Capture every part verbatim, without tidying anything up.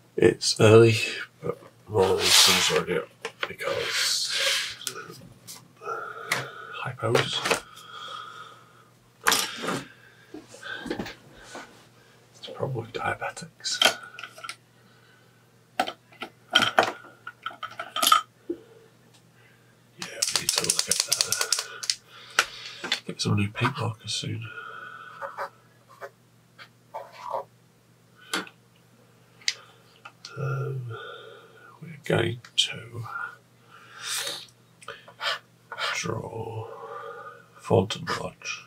It's early, but more than sun's already up because um, hypos. It's probably diabetics. Yeah, we need to look at that. Get some new paint markers soon. Um, we're going to draw Thornton Lodge.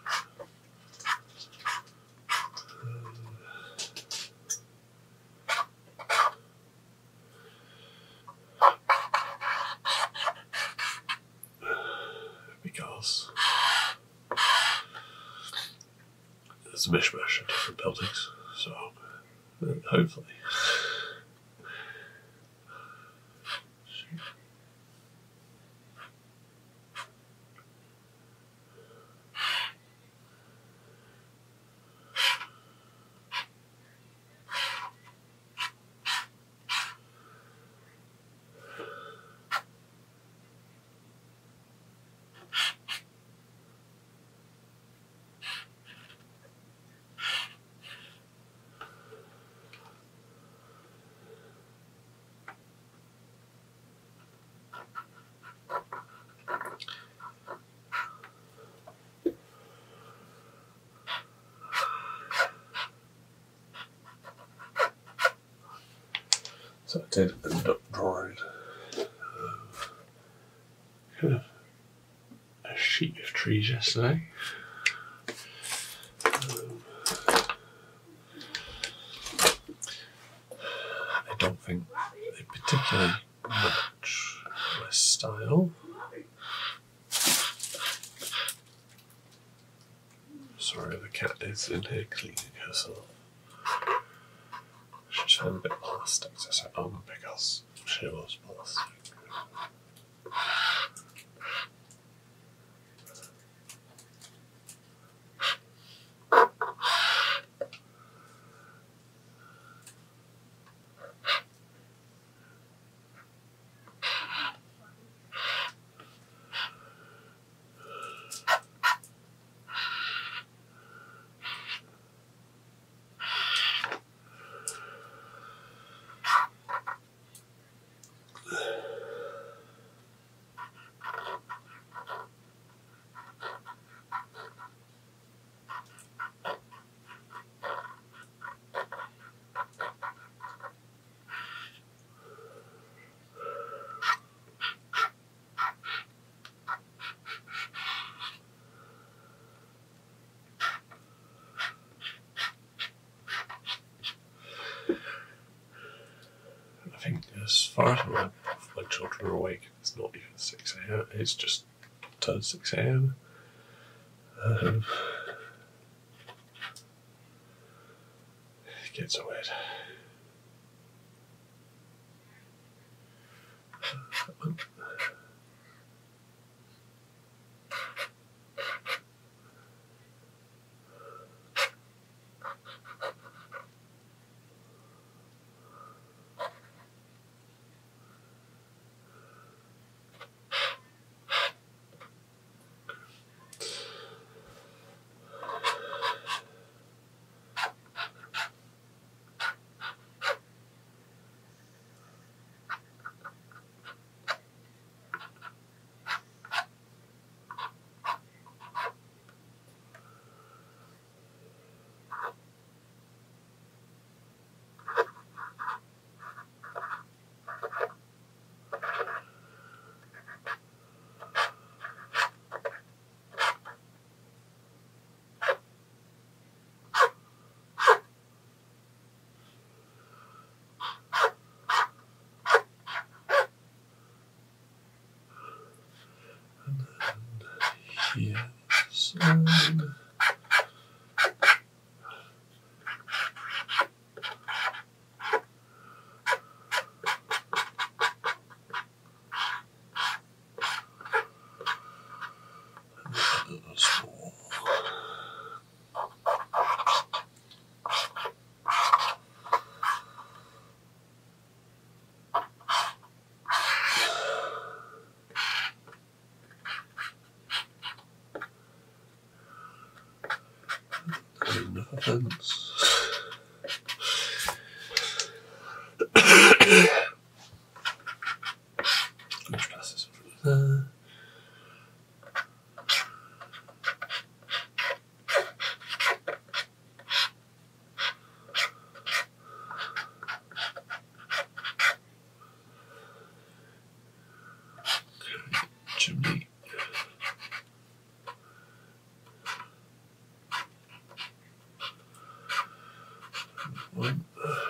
Because there's a mishmash of different buildings, so uh, hopefully. So I did end up drawing um, kind of a sheet of trees yesterday. Um, I don't think they particularly match my style. Sorry, the cat is in here cleaning herself. She's found a bit of plastic to sit on because she loves plastic. I think as far as my, my children are awake, it's not even six a m, it's just turned six a m. Um, it gets weird. Yes. Um, pens. Which passes there. Chimney. One.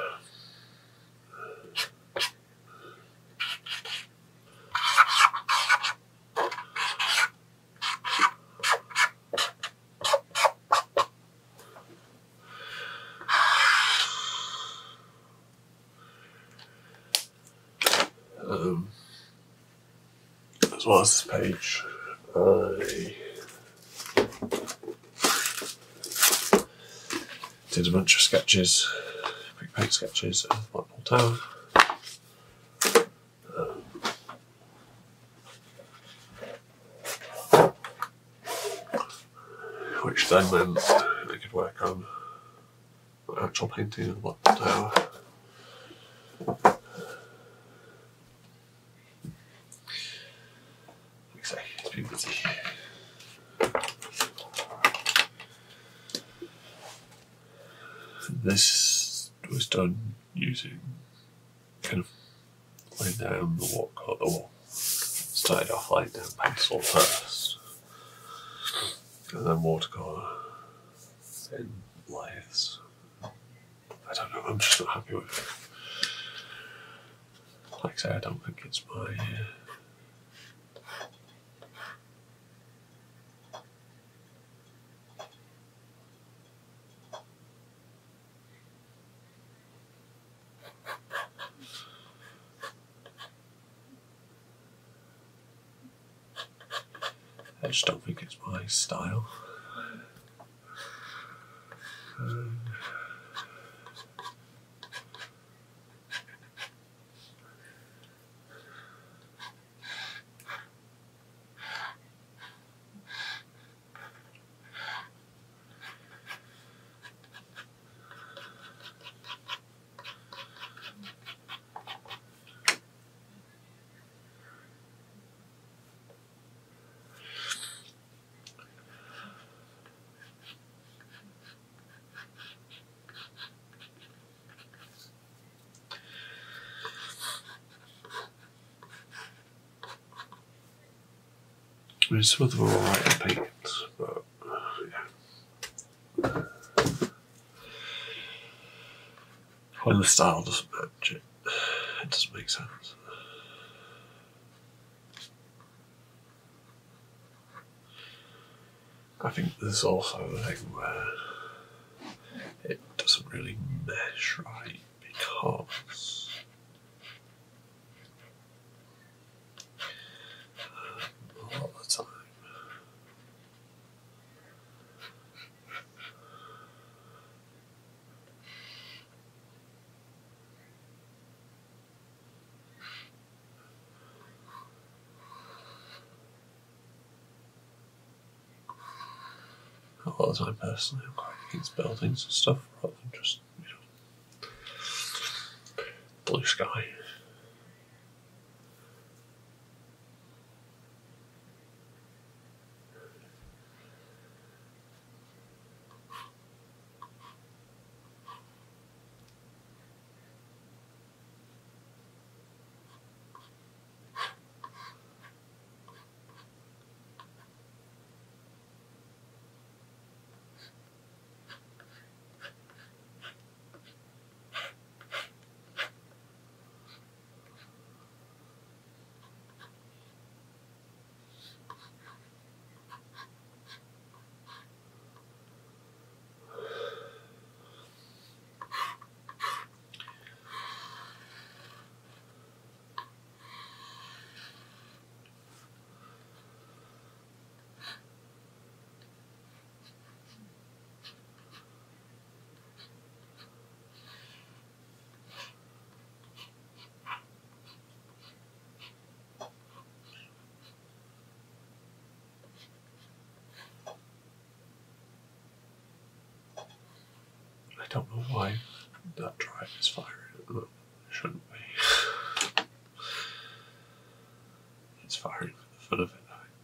Um, as well as this page, I did a bunch of sketches, quick paint sketches of Blackpool Tower. Um, which then meant I could work on the actual painting of the Blackpool Tower. Like I say, it's been busy. This was done using kind of laying down the watercolour. Well, started off laying down pencil first, and then watercolour, then layers. I don't know, I'm just not happy with it. Like I say, I don't think it's my. Uh, I just don't think it's my style. Um, I mean, some of them are alright in paint, but yeah. When the style doesn't match it, it doesn't make sense. I think there's also the thing where it doesn't really mesh right because um, a lot of the time a lot of the time personally I'm quite against buildings and stuff rather than just, you know, blue sky. don't know why that drive is firing at the moment. It shouldn't be. It's firing for the fun of it, I think.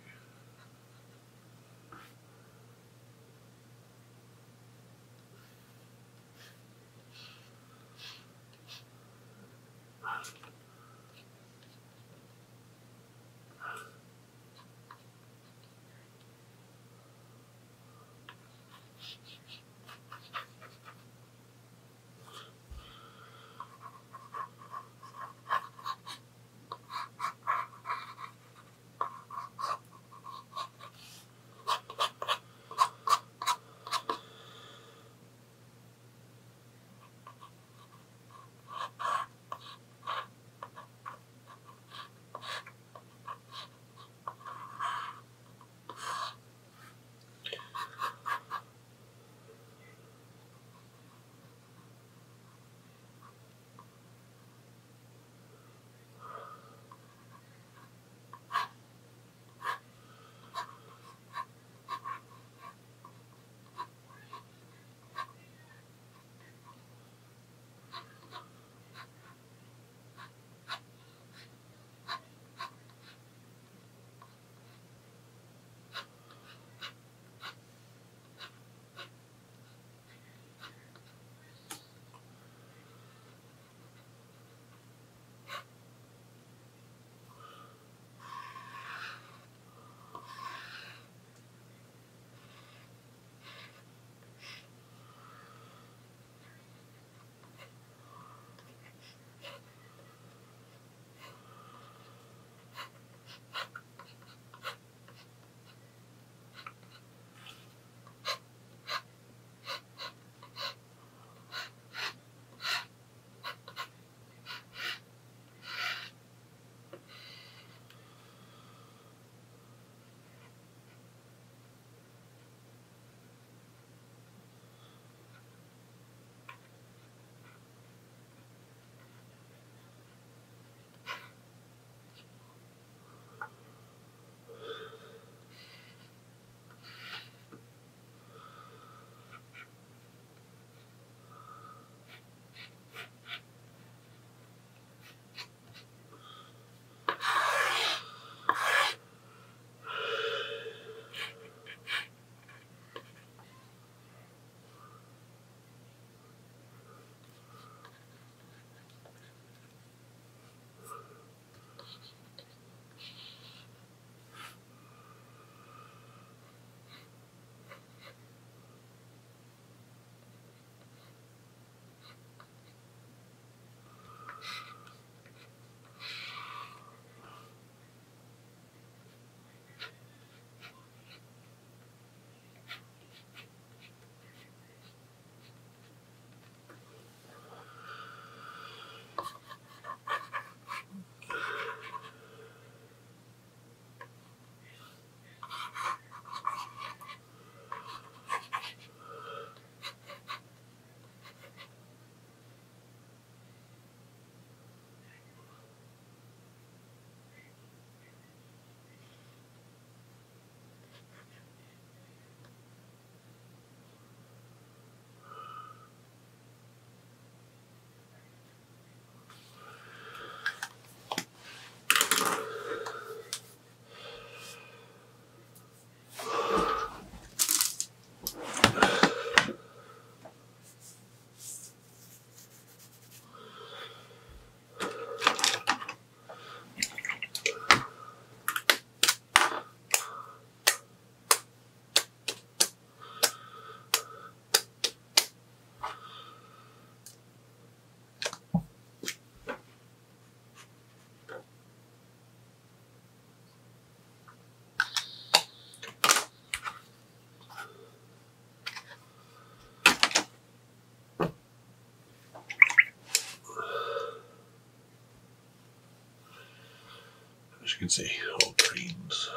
As you can see, all greens.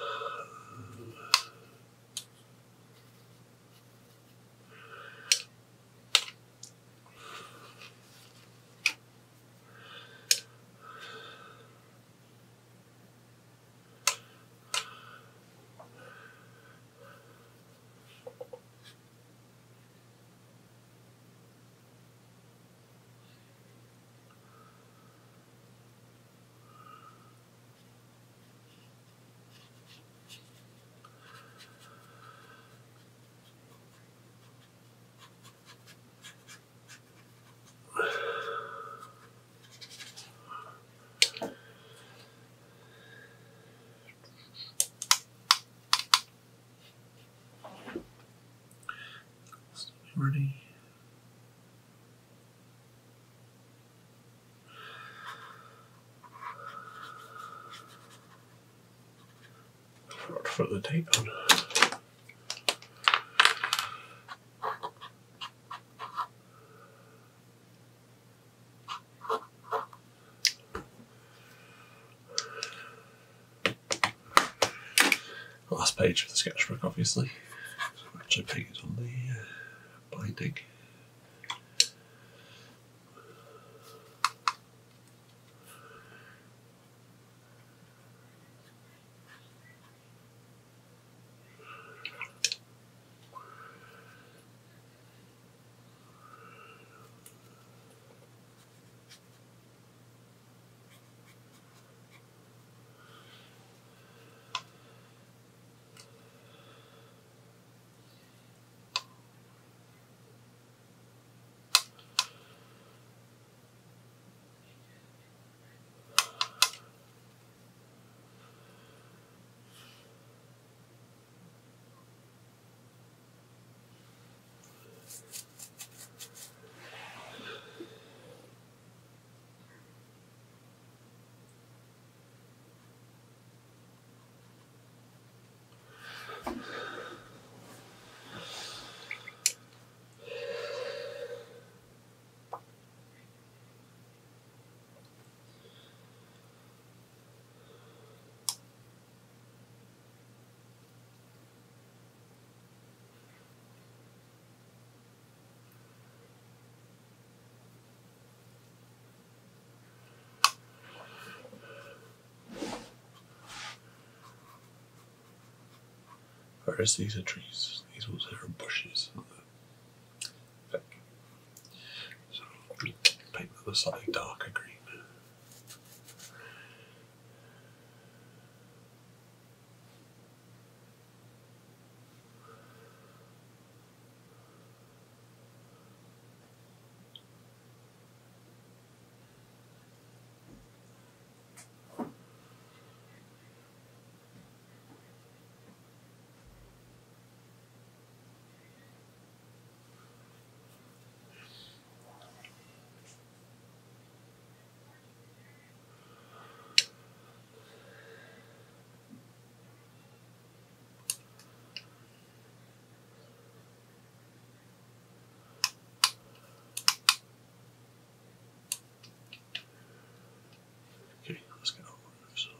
already. I forgot to put the date on. Last page of the sketchbook, obviously, which I painted on the uh, binding. Whereas these are trees, these ones here are bushes. So paint them a slightly darker green. Okay, let's get on with this.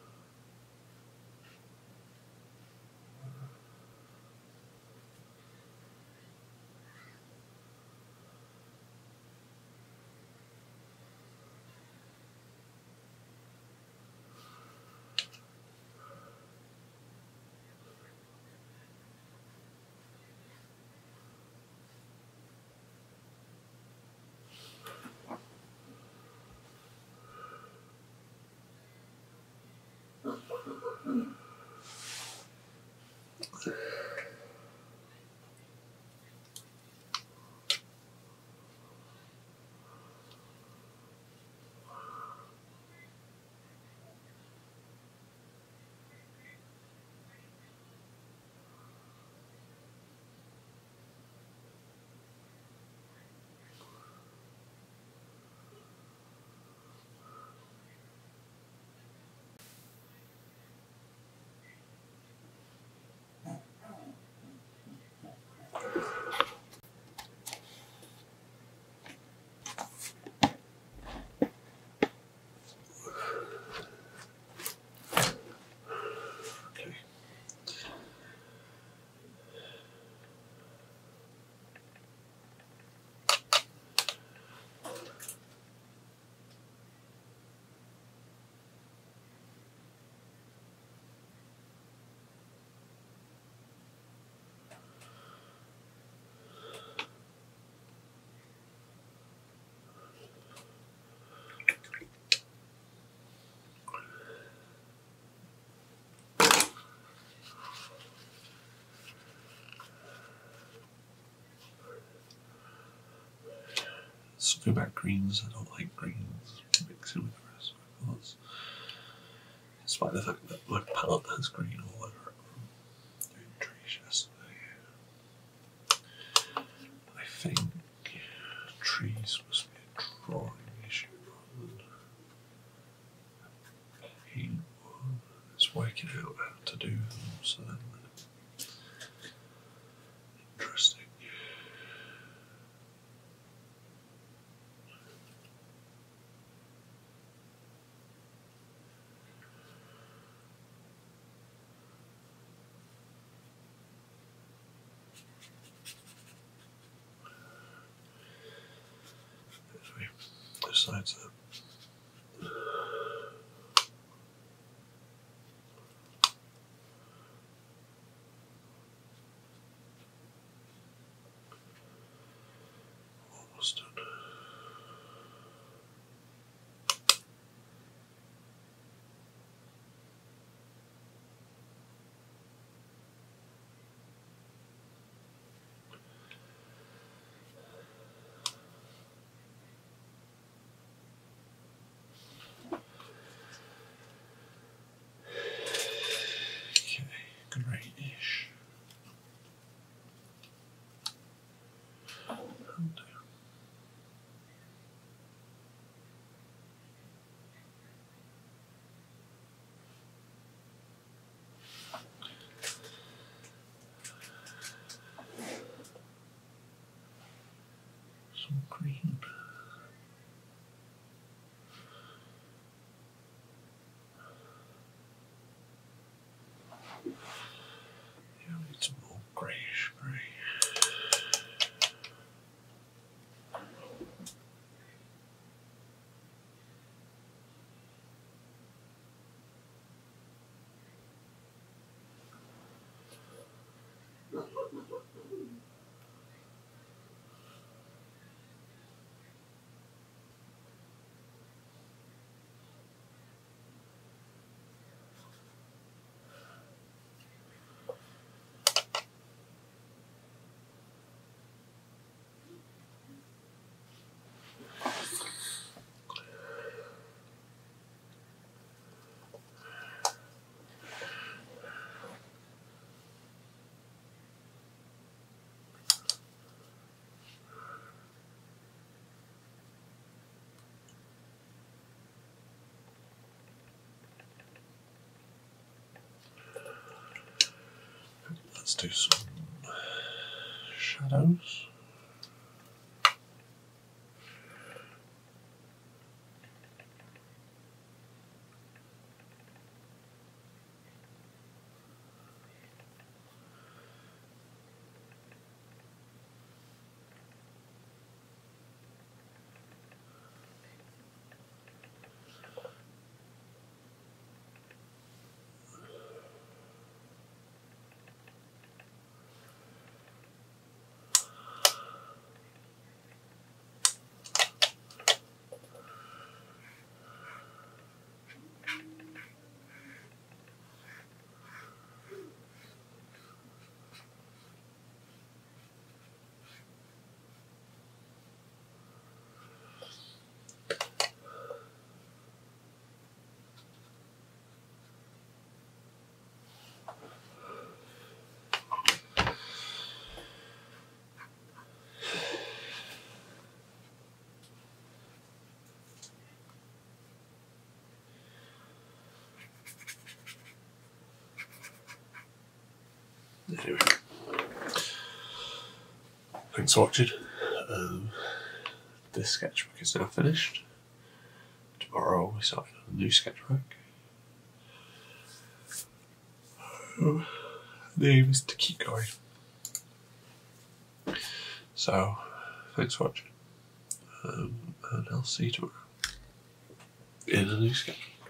Something about greens, I don't like greens mixing with the rest of my colours. Despite the fact that my palette has green all over it from doing trees yesterday. I working out how to do them, so interesting. Anyway, besides that. Almost done. Great-ish. And some green. Yeah, we need some more greyish grey. Let's do some shadows. Anyway, thanks for watching. Um, this sketchbook is now finished. Tomorrow we start on a new sketchbook. Um, the aim is to keep going. So, thanks for watching, um, and I'll see you tomorrow in a new sketchbook.